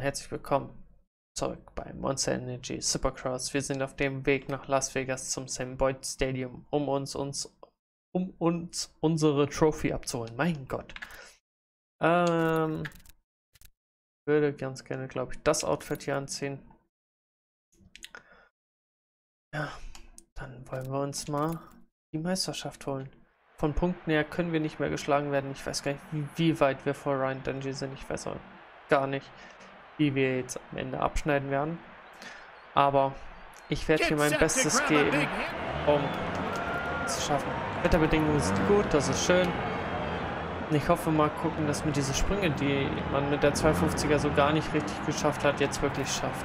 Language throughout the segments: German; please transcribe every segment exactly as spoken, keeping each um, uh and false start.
herzlich willkommen zurück bei Monster Energy Supercross. Wir sind auf dem Weg nach Las Vegas zum Sam Boyd Stadium, um uns, uns, um uns unsere Trophy abzuholen. Mein Gott. Ähm, würde ganz gerne, glaube ich, das Outfit hier anziehen. Ja, dann wollen wir uns mal die Meisterschaft holen. Von Punkten her können wir nicht mehr geschlagen werden. Ich weiß gar nicht, wie, wie weit wir vor Ryan Dungey sind. Ich weiß auch gar nicht, wie wir jetzt am Ende abschneiden werden. Aber ich werde hier mein Bestes geben, um es zu schaffen. Wetterbedingungen sind gut, das ist schön. Und ich hoffe mal gucken, dass mir diese Sprünge, die man mit der zweihundertfünfziger so gar nicht richtig geschafft hat, jetzt wirklich schafft.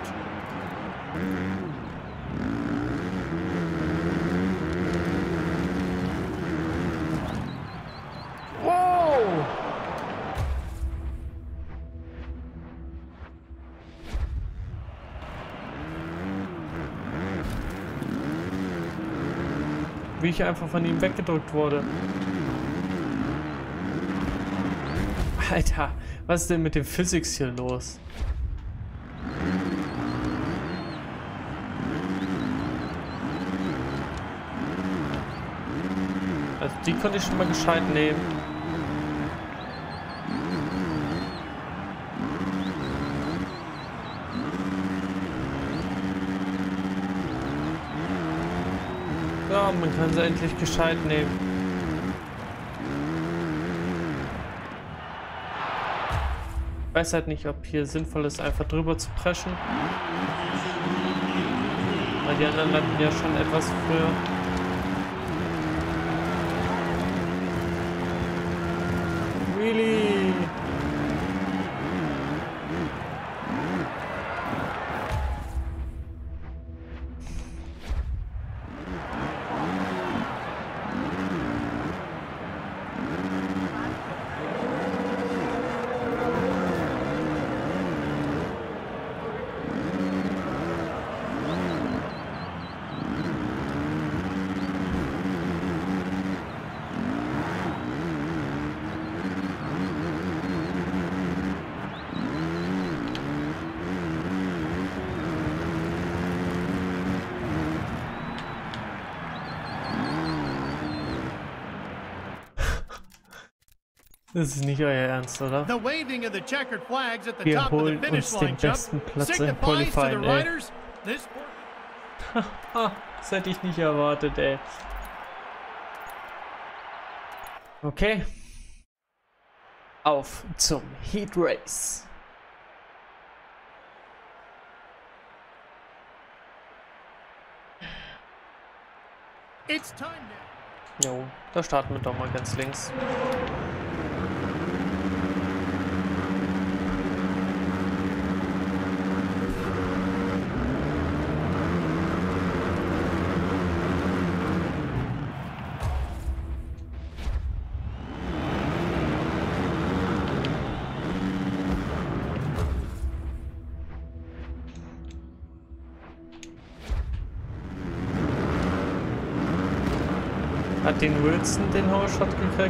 Wie ich einfach von ihm weggedrückt wurde. Alter, was ist denn mit dem Physics hier los? Also die konnte ich schon mal gescheit nehmen. Ja, man kann sie endlich gescheit nehmen. Ich weiß halt nicht, ob hier sinnvoll ist, einfach drüber zu preschen. Weil die anderen landen ja schon etwas früher. Really? Das ist nicht euer Ernst, oder? Wir holen uns den besten Platz im Qualifying, ey. Das hätte ich nicht erwartet, ey. Okay. Auf zum Heat Race. Jo, da starten wir doch mal ganz links. Hat den Wilson den Hourshot gekriegt?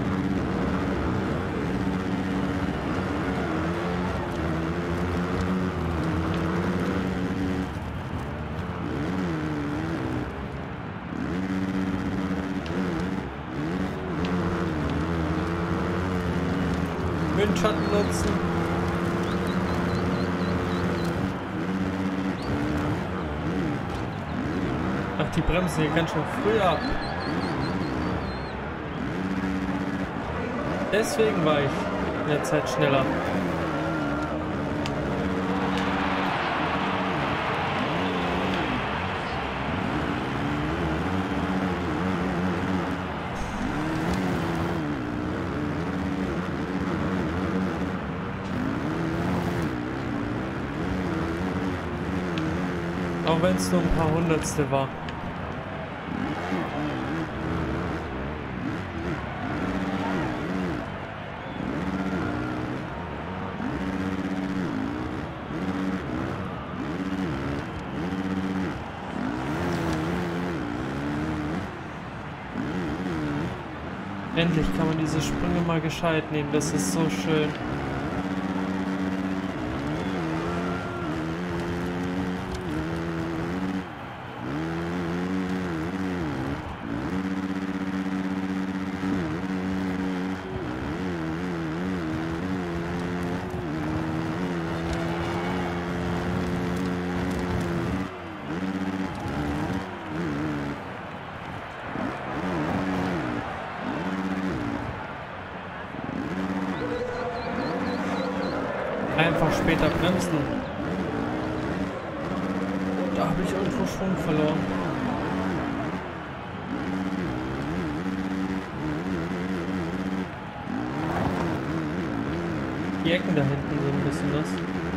Windschatten nutzen. Ach, die bremsen hier ganz schön früh ab. Deswegen war ich in der Zeit schneller. Auch wenn es nur ein paar Hundertstel war. Endlich kann man diese Sprünge mal gescheit nehmen, das ist so schön. Einfach später bremsen. Da habe ich irgendwo Schwung verloren. Die Ecken da hinten so ein bisschen das.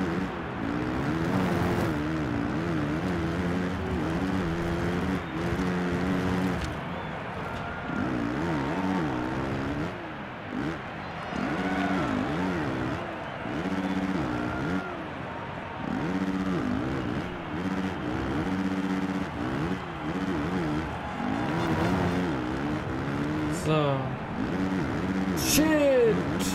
So. Shit!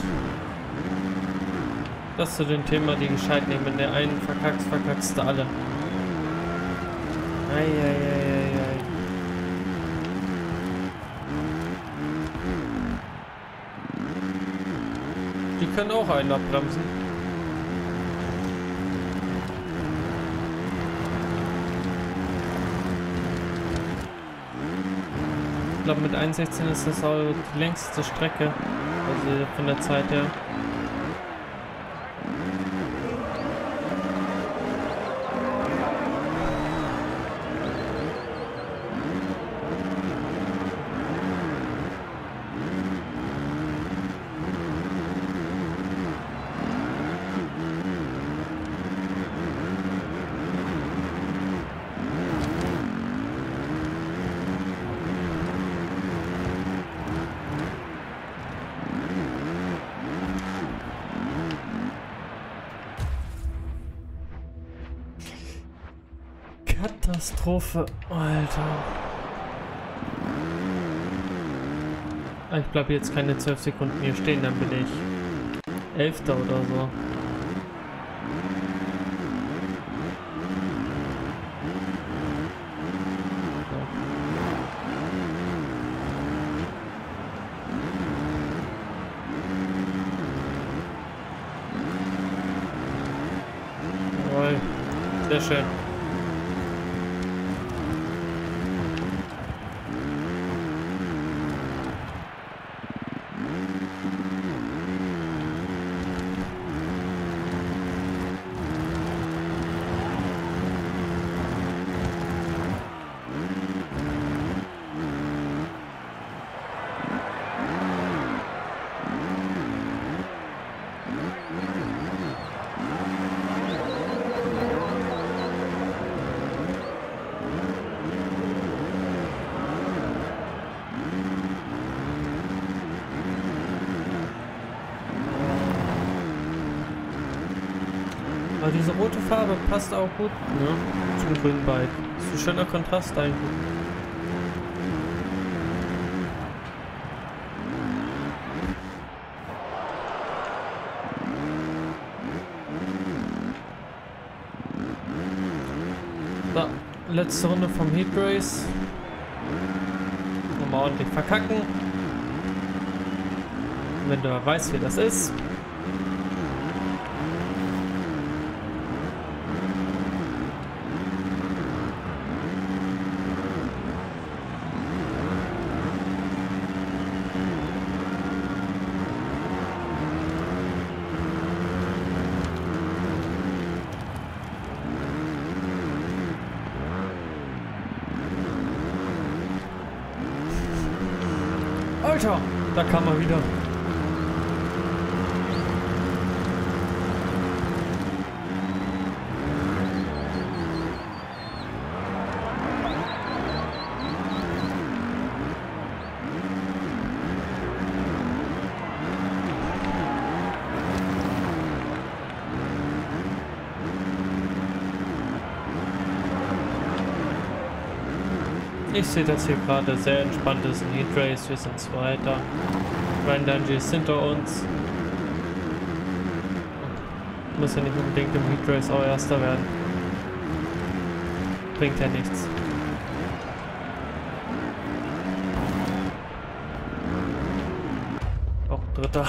Das zu dem Thema, die gescheit nehmen. Wenn der einen verkackst, verkackst du alle. Eieieiei. Die können auch einen abbremsen. Ich glaube, mit eins sechzehn ist das auch die längste Strecke. Also von der Zeit her. Katastrophe, Alter. Ich bleibe jetzt keine zwölf Sekunden hier stehen, dann bin ich Elfter oder so. Jawohl, sehr schön. Aber diese rote Farbe passt auch gut, ne, zum grünen Bike. Ist ein schöner Kontrast eigentlich. So, letzte Runde vom Heat Race. Nochmal ordentlich verkacken. Wenn du weißt, wie das ist. Alter, da kam er wieder. Ich sehe das hier gerade sehr entspannt ist, ein Heat Race, wir sind Zweiter. Ryan Dungey ist hinter uns. Muss ja nicht unbedingt im Heat Race auch Erster werden. Bringt ja nichts. Auch Dritter.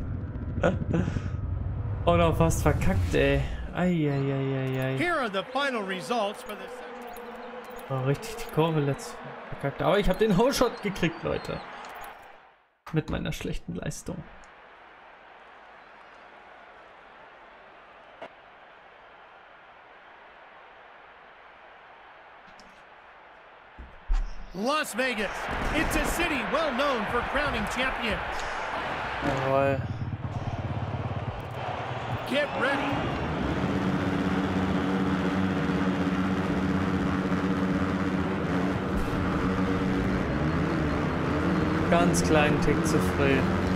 Oder fast verkackt, ey. Eieieiei. Here are the final results for this. Oh, richtig die Kurve letzt verkackt. Aber ich habe den Hole-Shot gekriegt, Leute. Mit meiner schlechten Leistung. Las Vegas. It's a city well known for crowning champions. Jawohl. Get ready. Ganz kleinen Tick zu früh.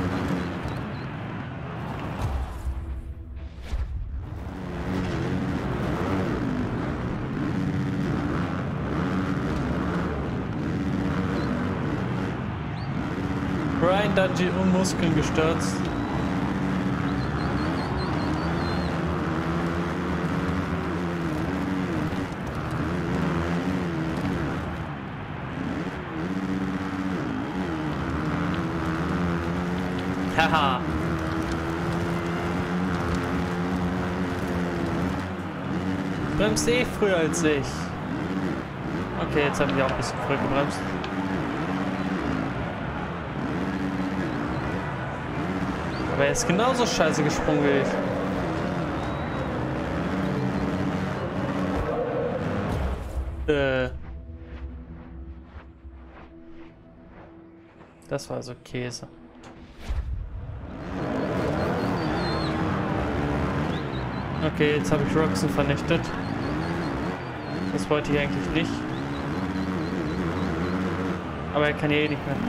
Ryan Dungey um Muskeln gestürzt. Haha. Bremst eh früher als ich. Okay, jetzt haben wir auch ein bisschen früh gebremst. Aber er ist genauso scheiße gesprungen wie ich. Äh. Das war so Käse. Okay, jetzt habe ich Roczen vernichtet. Das wollte ich eigentlich nicht. Aber er kann ja eh nicht mehr.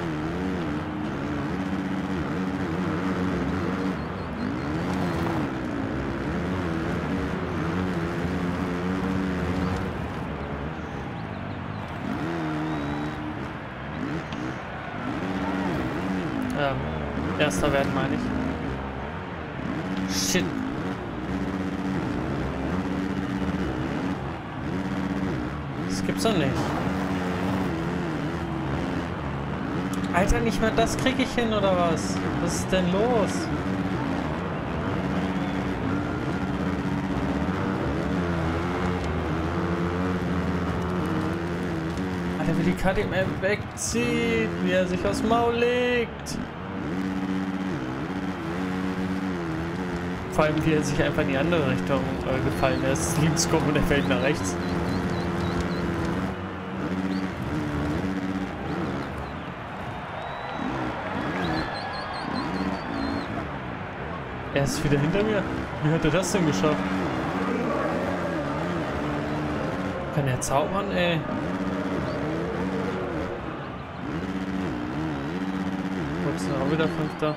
Ähm, erster werden, meine ich. Shit. Das gibt's doch nicht. Alter, nicht mal das krieg ich hin, oder was? Was ist denn los? Alter, wie die K T M wegzieht, wie er sich aufs Maul legt. Vor allem, wie er sich einfach in die andere Richtung äh, gefallen ist. Liebeskurve und er fällt nach rechts. Er ist wieder hinter mir. Wie hat er das denn geschafft? Kann er zaubern, ey? Jetzt auch wieder Fünfter.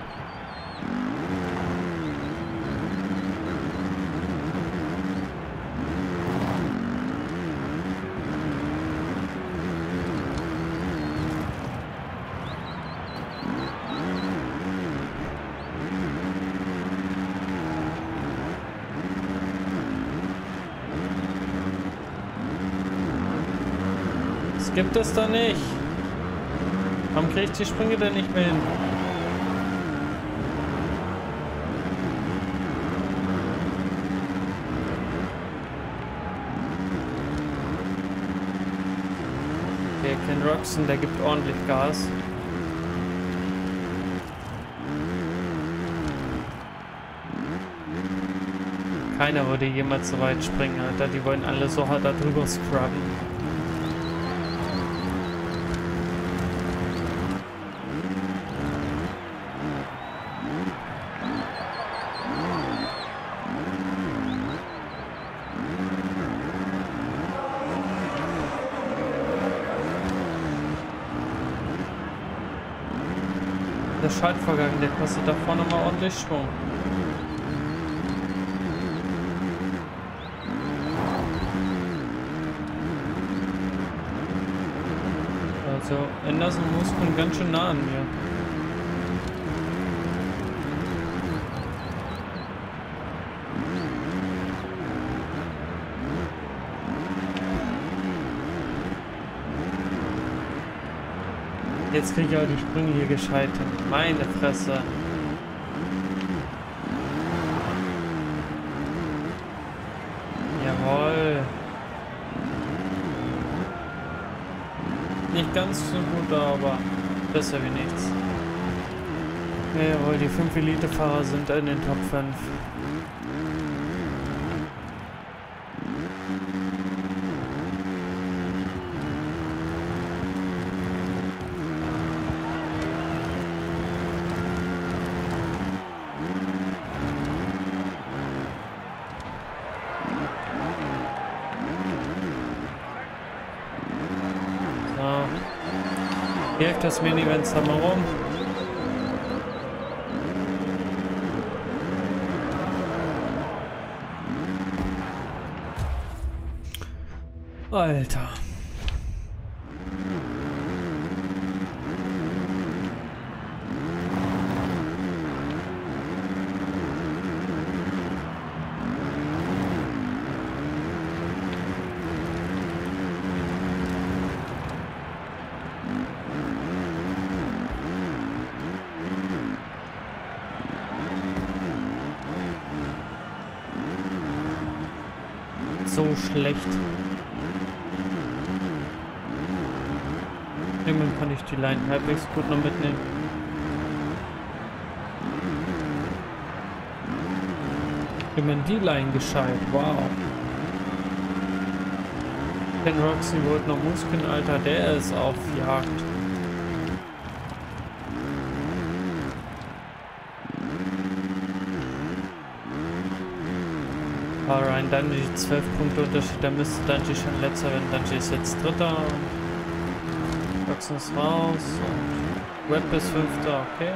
Gibt es da nicht? Warum kriege ich die Sprünge denn nicht mehr hin? Okay, Ken Roczen, der gibt ordentlich Gas. Keiner würde jemals so weit springen, Alter. Die wollen alle so hart da drüber scrubben. Der Schaltvorgang, der kostet da vorne mal ordentlich Schwung. Also Anderson Muskeln ganz schön nah an mir. Jetzt kriege ich auch die Sprünge hier gescheit hin. Meine Fresse. Jawohl. Nicht ganz so gut, aber besser wie nichts. Jawohl, die fünf Elite-Fahrer sind in den Top fünf. Direkt das Mini-Event haben wir rum. Alter. So schlecht. Irgendwann kann ich die Line halbwegs gut noch mitnehmen. Immerhin die Line gescheit. Wow. Ken Roczen wollte noch Muskeln, Alter. Der ist auf Jagd. Aber Ryan Dungey zwölf Punkte Unterschied, da müsste Dungey schon letzter werden. Dungey ist jetzt dritter. Roczen ist raus. Und Webb ist fünfter, okay.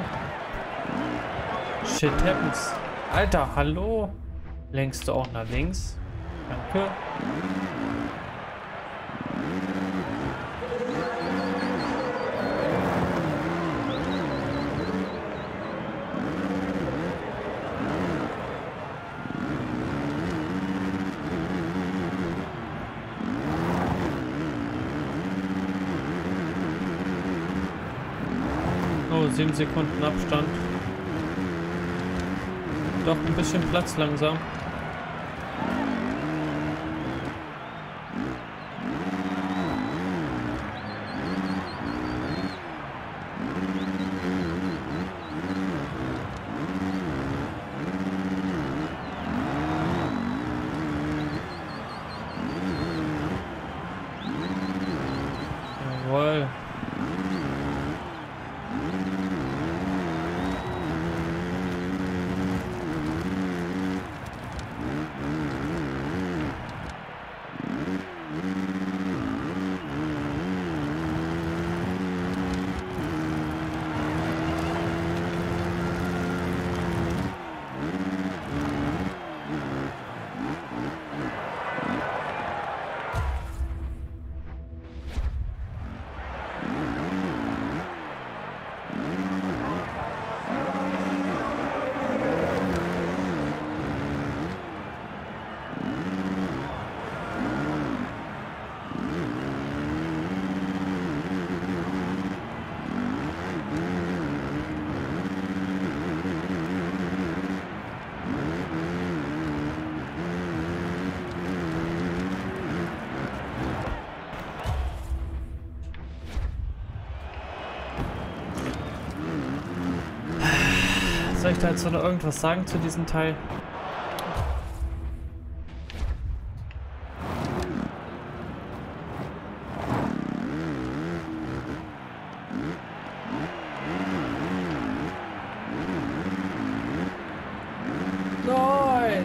Shit happens. Alter, hallo? Lenkst du auch nach links? Danke. Oh, sieben Sekunden Abstand. Doch ein bisschen Platz langsam. Jawohl. Soll ich da jetzt noch irgendwas sagen zu diesem Teil? Nein!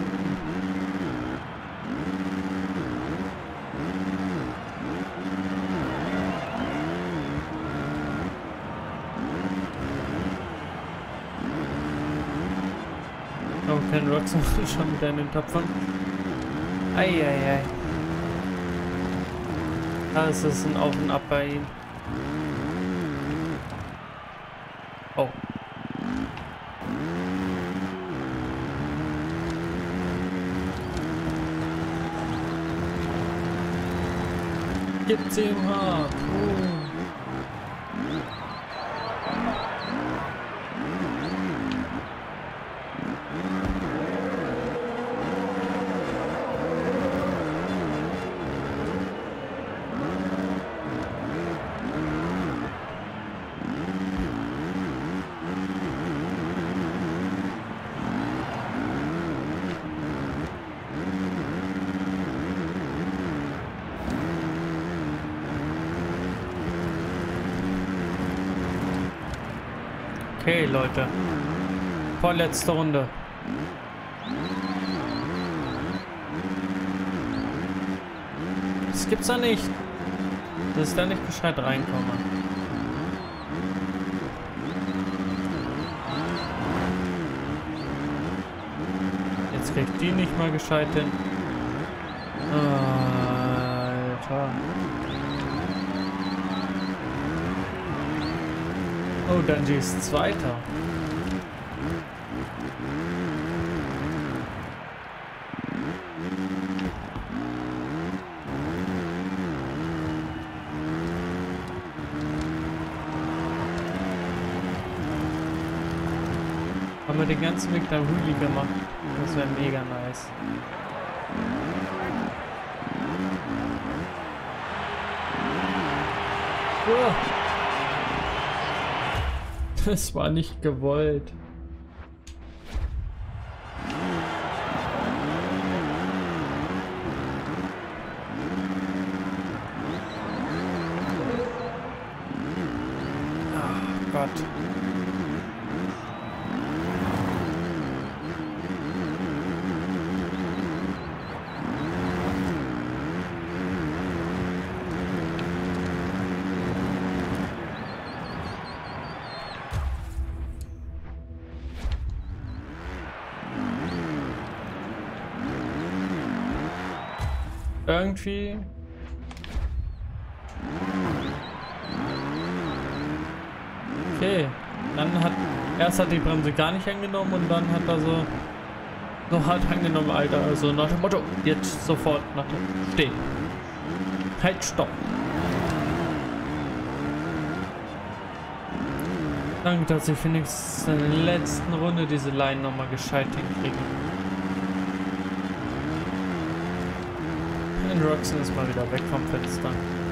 Oh, Ken Roczen ist schon wieder in den Top fünf. Eieiei. Das ist ein Auf und Ab bei ihm. Oh. Gibt's ihm hart. Uh. Okay, Leute. Vorletzte Runde. Das gibt's ja nicht. Dass ich da nicht gescheit reinkomme. Jetzt kriegt die nicht mal gescheit hin. Alter. Oh, Dungey ist Zweiter. Haben wir den ganzen Weg da Wheelie gemacht. Das wäre mega nice. Oh. Das war nicht gewollt. Oh Gott. Irgendwie. Okay. Dann hat erst hat die Bremse gar nicht angenommen und dann hat er so so hart angenommen, Alter. Also nach dem Motto, jetzt sofort nach dem Stehen. Halt, stopp. Danke, dass ich wenigstens in der letzten Runde diese Line nochmal gescheit hinkriege. Roczen ist mal wieder weg vom Fenster.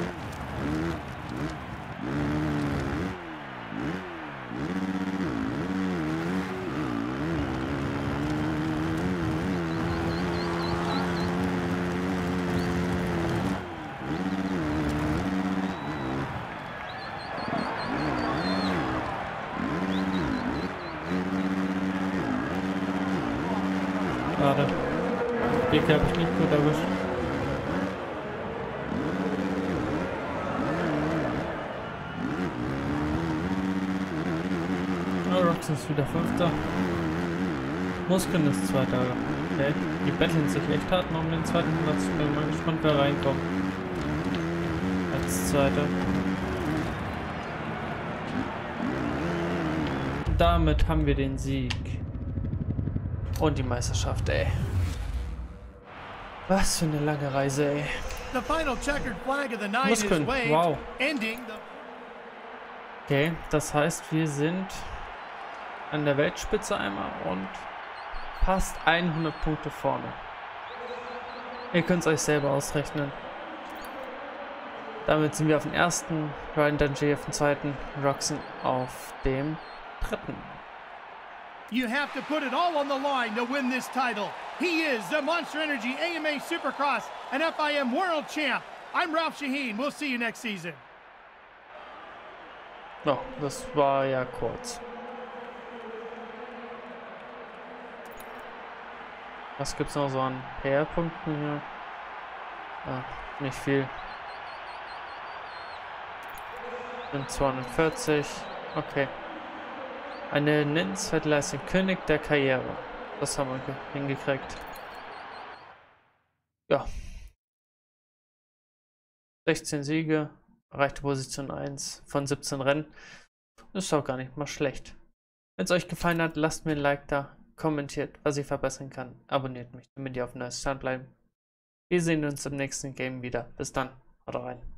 Schade. Die habe ich nicht gut erwischt. Roczen ist wieder Fünfter. Muskeln ist Zweiter. Okay. Die betteln sich echt hart noch um den zweiten Platz. Ich bin mal gespannt, wer reinkommt. Als Zweiter. Damit haben wir den Sieg. Und die Meisterschaft, ey. Was für eine lange Reise, ey. The final checkered flag of the night is Muskeln, waved, wow. ending the Okay, das heißt, wir sind an der Weltspitze einmal und fast hundert Punkte vorne. Ihr könnt es euch selber ausrechnen. Damit sind wir auf dem ersten, Ryan Dungey auf dem zweiten, Roczen auf dem dritten. You have to put it all on the line to win this title. He is the Monster Energy A M A Supercross and F I M World Champ. I'm Ralph Shaheen. We'll see you next season. Oh, das war ja kurz. Was gibt's noch so an P R-Punkten hier? Ah, nicht viel. Sind zweihundertvierzig. Okay. Eine nennenswerte Leistung. König der Karriere. Das haben wir hingekriegt. Ja. sechzehn Siege. Erreichte Position eins von siebzehn Rennen. Ist auch gar nicht mal schlecht. Wenn es euch gefallen hat, lasst mir ein Like da. Kommentiert, was ich verbessern kann. Abonniert mich, damit ihr auf dem neuesten Stand bleiben. Wir sehen uns im nächsten Game wieder. Bis dann. Haut rein.